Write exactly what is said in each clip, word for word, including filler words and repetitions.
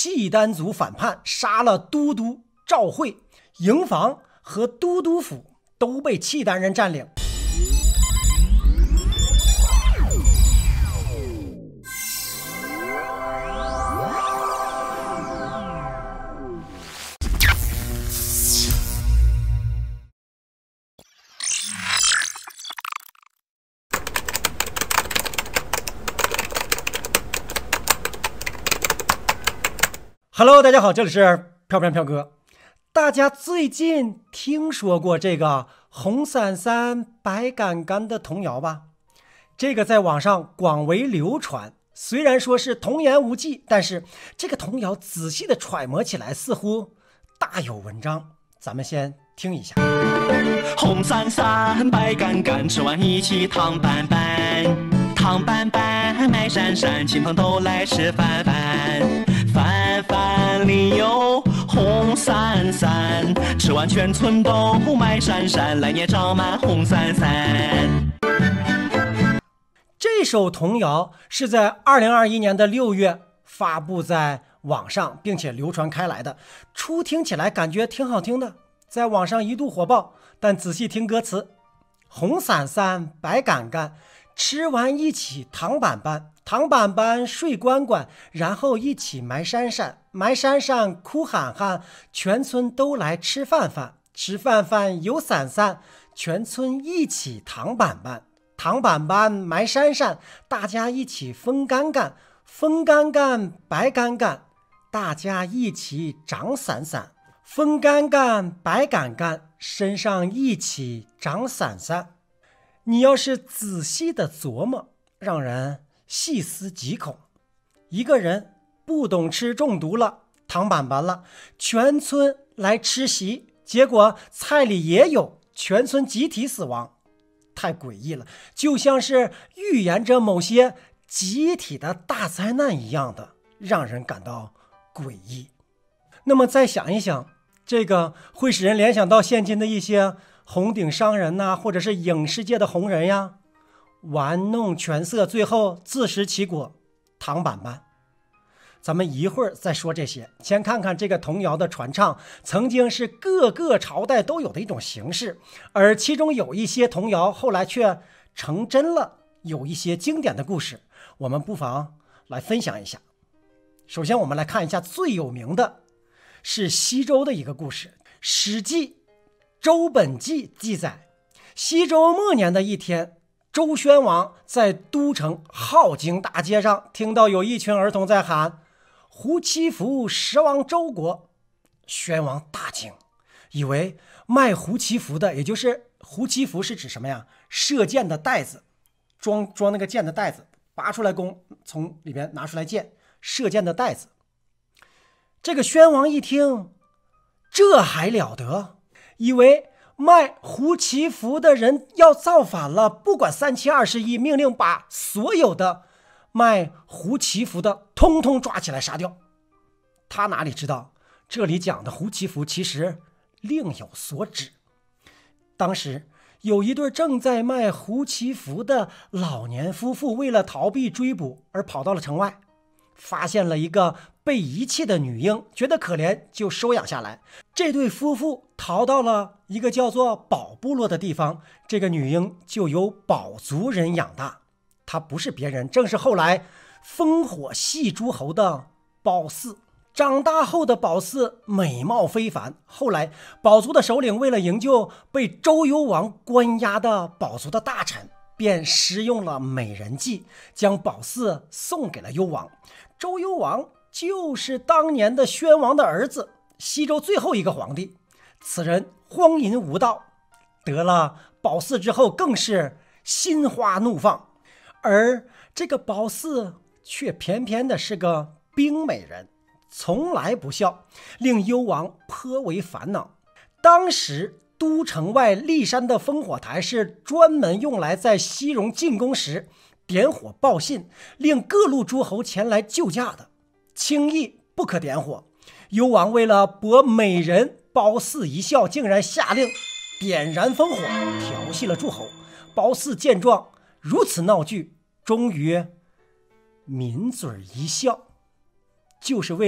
契丹族反叛，杀了都督赵惠，营房和都督府都被契丹人占领。Hello， 大家好，这里是飘飘飘哥。大家最近听说过这个红伞伞白杆杆的童谣吧？这个在网上广为流传，虽然说是童言无忌，但是这个童谣仔细的揣摩起来，似乎大有文章。咱们先听一下。 红伞伞白杆杆，吃完一起糖板板，糖板板麦闪闪，亲朋都来吃饭饭。饭饭里有红伞伞，吃完全村都麦闪闪，来年长满红伞伞。 这首童谣是在二零二一年的六月发布在网上，并且流传开来的。初听起来感觉挺好听的，在网上一度火爆，但仔细听歌词，红伞伞白杆杆，吃完一起糖板板，糖板板睡关关，然后一起埋山山，埋山山哭喊喊，全村都来吃饭饭，吃饭饭有伞伞，全村一起糖板板，糖板板埋山山，大家一起风干干，风干干白干干，大家一起长伞伞，风干干白杆杆，身上一起长伞伞。你要是仔细的琢磨，让人细思极恐。一个人不懂吃中毒了，糖板板了，全村来吃席，结果菜里也有，全村集体死亡，太诡异了，就像是预言着某些集体的大灾难一样的，让人感到诡异。那么再想一想，这个会使人联想到现今的一些红顶商人呐、啊，或者是影视界的红人呀，玩弄权色，最后自食其果，糖板板。咱们一会儿再说这些，先看看这个童谣的传唱曾经是各个朝代都有的一种形式，而其中有一些童谣后来却成真了，有一些经典的故事，我们不妨来分享一下。首先我们来看一下最有名的是西周的一个故事。史记周本纪记载，西周末年的一天，周宣王在都城镐京大街上听到有一群儿童在喊胡祈福十王周国。宣王大惊，以为卖胡祈福的，也就是胡祈福是指什么呀？射箭的袋子，装装那个箭的袋子，拔出来弓，从里边拿出来箭，射箭的袋子。这个宣王一听，这还了得，以为卖胡祈福的人要造反了，不管三七二十一，命令把所有的卖胡祈福的通通抓起来杀掉。他哪里知道，这里讲的胡祈福其实另有所指。当时有一对正在卖胡祈福的老年夫妇，为了逃避追捕而跑到了城外，发现了一个被遗弃的女婴，觉得可怜，就收养下来。这对夫妇逃到了一个叫做保部落的地方，这个女婴就由保族人养大。她不是别人，正是后来烽火戏诸侯的褒姒。长大后的褒姒美貌非凡，后来保族的首领为了营救被周幽王关押的保族的大臣，便施用了美人计，将褒姒送给了幽王。周幽王就是当年的宣王的儿子，西周最后一个皇帝。此人荒淫无道，得了褒姒之后更是心花怒放，而这个褒姒却偏偏的是个冰美人，从来不孝，令幽王颇为烦恼。当时都城外骊山的烽火台是专门用来在西戎进攻时点火报信，令各路诸侯前来救驾的，轻易不可点火。幽王为了博美人褒姒一笑，竟然下令点燃烽火，调戏了诸侯。褒姒见状，如此闹剧，终于抿嘴一笑，就是为了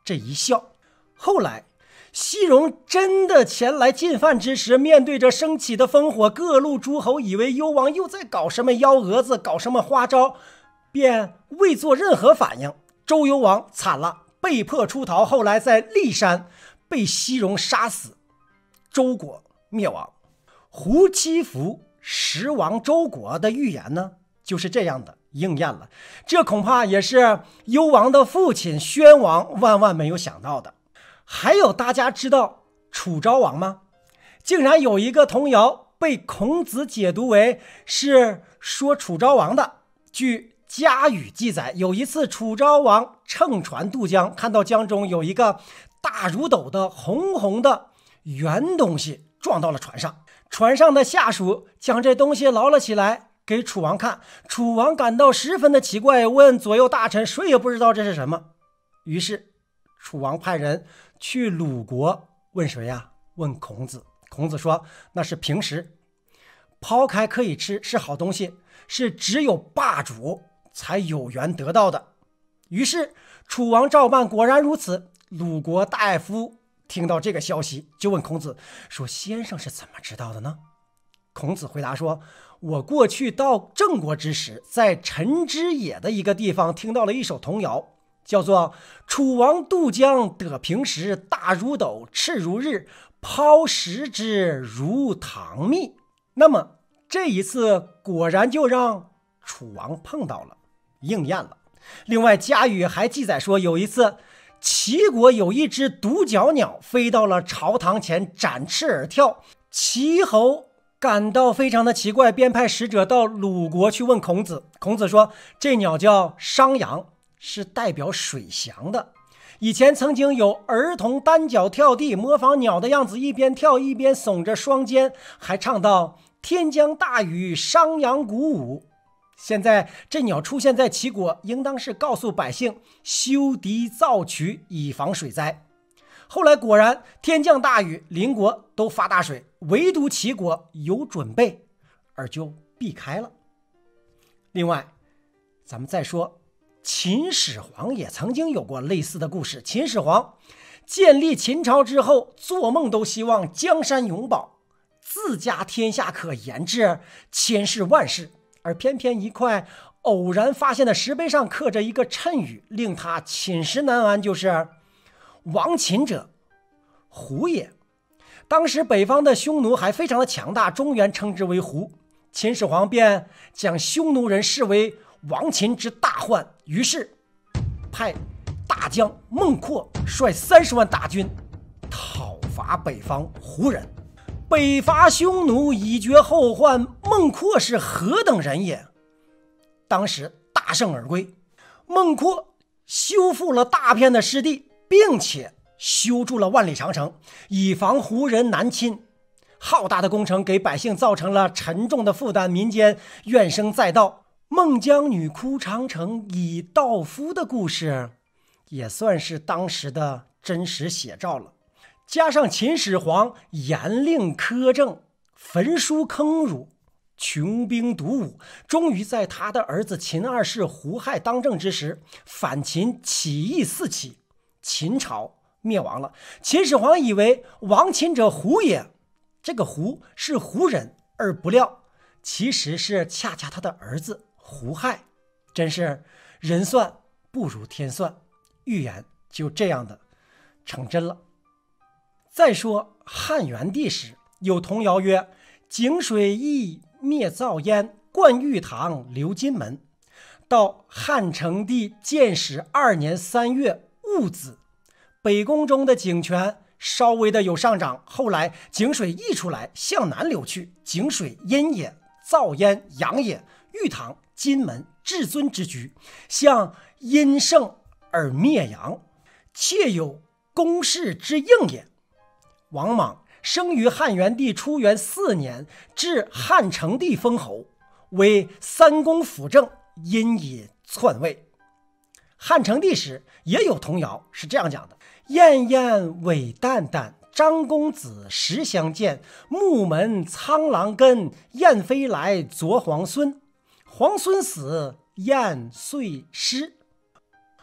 这一笑。后来西戎真的前来进犯之时，面对着升起的烽火，各路诸侯以为幽王又在搞什么幺蛾子，搞什么花招，便未做任何反应。周幽王惨了，被迫出逃，后来在骊山被西戎杀死，周国灭亡。胡七夫十亡周国的预言呢，就是这样的应验了。这恐怕也是幽王的父亲宣王万万没有想到的。还有大家知道楚昭王吗？竟然有一个童谣被孔子解读为是说楚昭王的。据家语记载，有一次楚昭王乘船渡江，看到江中有一个大如斗的红红的圆东西撞到了船上，船上的下属将这东西捞了起来给楚王看，楚王感到十分的奇怪，问左右大臣，谁也不知道这是什么。于是楚王派人去鲁国问谁呀？问孔子。孔子说那是平时，抛开可以吃，是好东西，是只有霸主才有缘得到的。于是楚王照办，果然如此。鲁国大夫听到这个消息，就问孔子说，先生是怎么知道的呢？孔子回答说，我过去到郑国之时，在陈之野的一个地方听到了一首童谣，叫做楚王渡江得平时，大如斗，赤如日，抛食之如糖蜜。那么这一次果然就让楚王碰到了，应验了。另外家语还记载说，有一次齐国有一只独角鸟飞到了朝堂前展翅而跳，齐侯感到非常的奇怪，便派使者到鲁国去问孔子。孔子说这鸟叫商阳，是代表水祥的。以前曾经有儿童单脚跳地，模仿鸟的样子，一边跳一边耸着双肩，还唱到天将大雨，商阳鼓舞。现在这鸟出现在齐国，应当是告诉百姓修堤造渠，以防水灾。后来果然天降大雨，邻国都发大水，唯独齐国有准备，而就避开了。另外咱们再说秦始皇也曾经有过类似的故事。秦始皇建立秦朝之后，做梦都希望江山永保，自家天下可延至千世万世，而偏偏一块偶然发现的石碑上刻着一个谶语，令他寝食难安，就是亡秦者胡也。当时北方的匈奴还非常的强大，中原称之为胡，秦始皇便将匈奴人视为亡秦之大患，于是派大将孟括率三十万大军讨伐北方胡人。北伐匈奴以绝后患，孟括是何等人也？当时大胜而归，孟括修复了大片的失地，并且修筑了万里长城，以防胡人南侵。浩大的工程给百姓造成了沉重的负担，民间怨声载道。孟姜女哭长城以道夫的故事，也算是当时的真实写照了。加上秦始皇严令苛政，焚书坑儒，穷兵黩武，终于在他的儿子秦二世胡亥当政之时，反秦起义四起，秦朝灭亡了。秦始皇以为亡秦者胡也，这个胡是胡人，而不料其实是恰恰他的儿子胡亥。真是人算不如天算，预言就这样的成真了。再说汉元帝时，有童谣曰，井水溢灭灶烟，灌玉堂流金门。到汉成帝建始二年三月戊子，北宫中的井泉稍微的有上涨，后来井水溢出来向南流去，井水阴也，灶烟阳也，玉堂金门至尊之居，向阴盛而灭阳，切有公室之应也。王莽生于汉元帝初元四年，至汉成帝封侯，为三公辅政，因以篡位。汉成帝时也有童谣是这样讲的：燕燕尾淡淡，张公子时相见，木门苍狼根，燕飞来啄皇孙，皇孙死，燕遂失。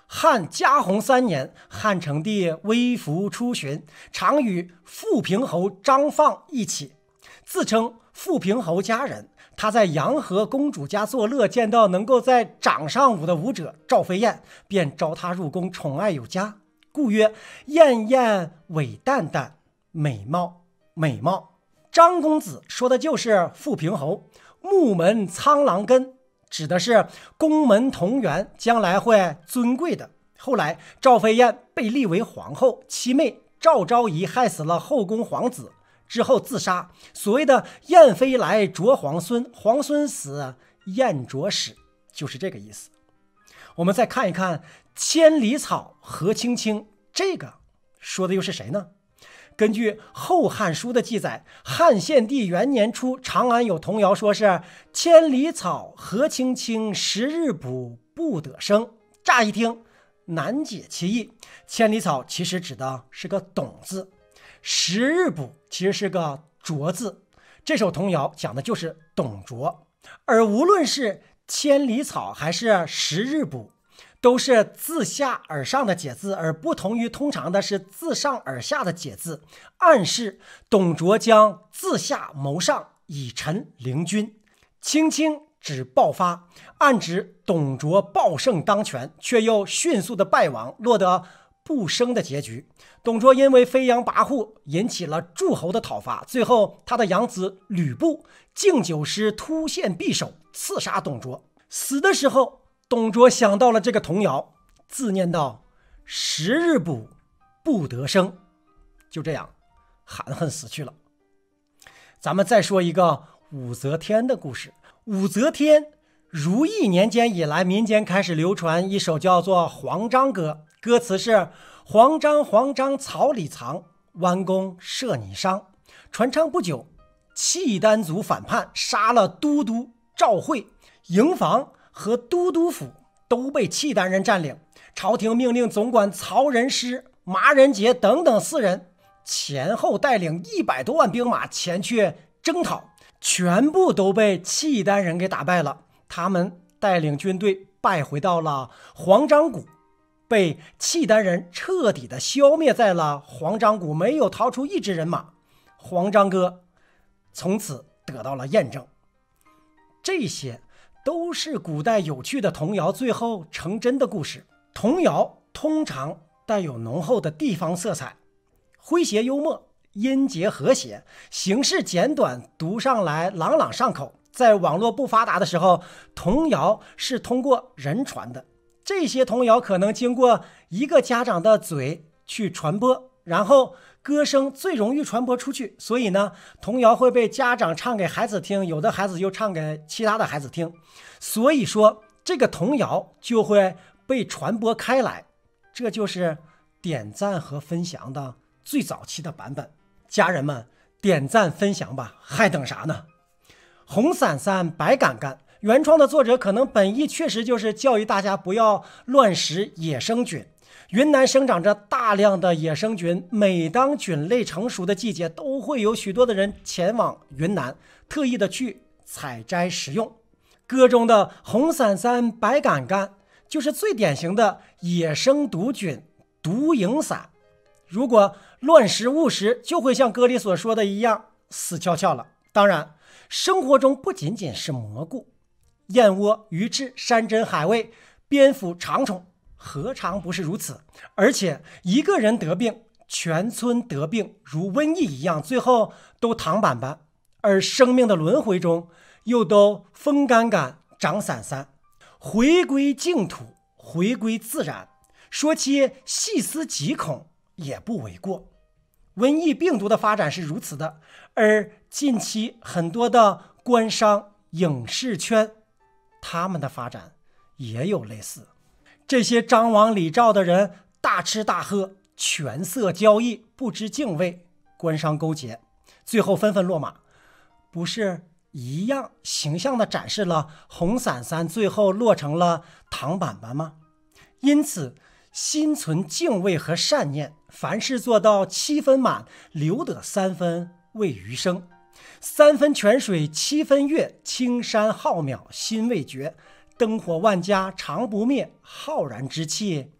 汉嘉弘三年，汉成帝微服出巡，常与富平侯张放一起，自称富平侯家人。他在阳和公主家作乐，见到能够在掌上舞的舞者赵飞燕，便招他入宫，宠爱有加，故曰燕燕伟旦旦，美貌美貌。张公子说的就是富平侯。木门苍狼根指的是宫门同源，将来会尊贵的。后来赵飞燕被立为皇后，其妹赵昭仪害死了后宫皇子之后自杀，所谓的燕飞来啄皇孙，皇孙死燕啄屎，就是这个意思。我们再看一看千里草何青青，这个说的又是谁呢？根据《后汉书》的记载，汉献帝元年初，长安有童谣，说是千里草何青青，十日补不得生。乍一听难解其意，千里草其实指的是个董字，十日补其实是个卓字。这首童谣讲的就是董卓，而无论是千里草还是十日补，都是自下而上的解字，而不同于通常的是自上而下的解字，暗示董卓将自下谋上，以臣凌君。青青指爆发，暗指董卓暴胜当权，却又迅速的败亡，落得不生的结局。董卓因为飞扬跋扈，引起了诸侯的讨伐，最后他的养子吕布敬酒师突陷匕首，刺杀董卓。死的时候，董卓想到了这个童谣，自念道：十日补不得生，就这样含恨死去了。咱们再说一个武则天的故事。武则天如意年间以来，民间开始流传一首叫做《黄章歌》，歌词是：黄章黄章草里藏，弯弓射你伤。传唱不久，契丹族反叛，杀了都督赵惠，营房和都督府都被契丹人占领。朝廷命令总管曹仁师、麻仁杰等等四人前后带领一百多万兵马前去征讨，全部都被契丹人给打败了。他们带领军队败回到了黄章谷，被契丹人彻底的消灭在了黄章谷，没有逃出一支人马。黄章歌从此得到了验证。这些都是古代有趣的童谣最后成真的故事。童谣通常带有浓厚的地方色彩，诙谐幽默，音节和谐，形式简短，读上来朗朗上口。在网络不发达的时候，童谣是通过人传的，这些童谣可能经过一个家长的嘴去传播，然后歌声最容易传播出去，所以呢，童谣会被家长唱给孩子听，有的孩子又唱给其他的孩子听，所以说这个童谣就会被传播开来。这就是点赞和分享的最早期的版本。家人们，点赞分享吧，还等啥呢？红伞伞白杆杆，原创的作者可能本意确实就是教育大家不要乱食野生菌。云南生长着大量的野生菌，每当菌类成熟的季节，都会有许多的人前往云南，特意的去采摘食用。歌中的红伞伞白杆杆就是最典型的野生毒菌毒蝇伞。如果乱食误食，就会像歌里所说的一样死翘翘了。当然，生活中不仅仅是蘑菇，燕窝、鱼翅、山珍海味、蝙蝠、长虫何尝不是如此？而且一个人得病，全村得病，如瘟疫一样，最后都躺板板，而生命的轮回中又都风干干长散散，回归净土，回归自然，说其细思极恐也不为过。瘟疫病毒的发展是如此的，而近期很多的官商影视圈，他们的发展也有类似。这些张王李赵的人大吃大喝，权色交易，不知敬畏，官商勾结，最后纷纷落马，不是一样形象地展示了红伞伞最后落成了躺板板吗？因此心存敬畏和善念，凡事做到七分满，留得三分为余生。三分泉水七分月，青山浩渺心未绝，灯火万家常不灭，浩然之气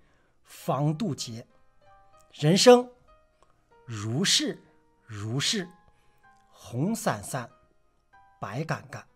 方渡劫。人生如是如是，红伞伞，白杆杆。